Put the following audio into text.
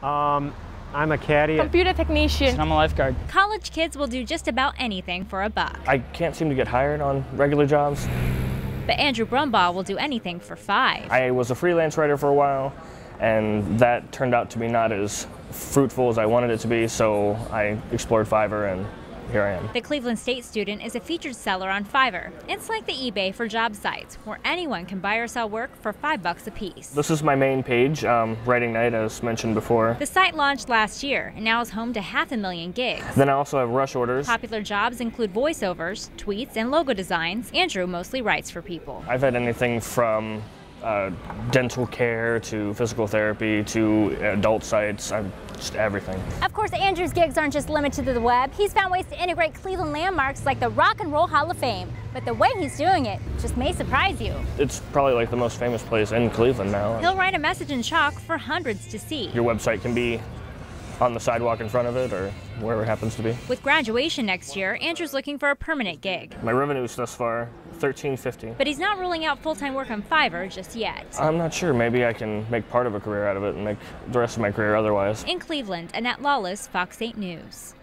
I'm a caddy. Computer technician. I'm a lifeguard. College kids will do just about anything for a buck. I can't seem to get hired on regular jobs. But Andrew Brumbaugh will do anything for $5. I was a freelance writer for a while, and that turned out to be not as fruitful as I wanted it to be, so I explored Fiverr, and here I am. The Cleveland State student is a featured seller on Fiverr. It's like the eBay for job sites, where anyone can buy or sell work for $5 a piece. This is my main page, Writing Night, as mentioned before. The site launched last year and now is home to 500,000 gigs. Then I also have rush orders. Popular jobs include voiceovers, tweets, and logo designs. Andrew mostly writes for people. I've had anything from dental care to physical therapy to adult sites, just everything. Of course, Andrew's gigs aren't just limited to the web. He's found ways to integrate Cleveland landmarks like the Rock and Roll Hall of Fame. But the way he's doing it just may surprise you. It's probably like the most famous place in Cleveland now. He'll write a message in chalk for hundreds to see. Your website can be on the sidewalk in front of it or wherever it happens to be. With graduation next year, Andrew's looking for a permanent gig. My revenues thus far, $13.50. But he's not ruling out full-time work on Fiverr just yet. I'm not sure. Maybe I can make part of a career out of it and make the rest of my career otherwise. In Cleveland, Annette Lawless, Fox 8 News.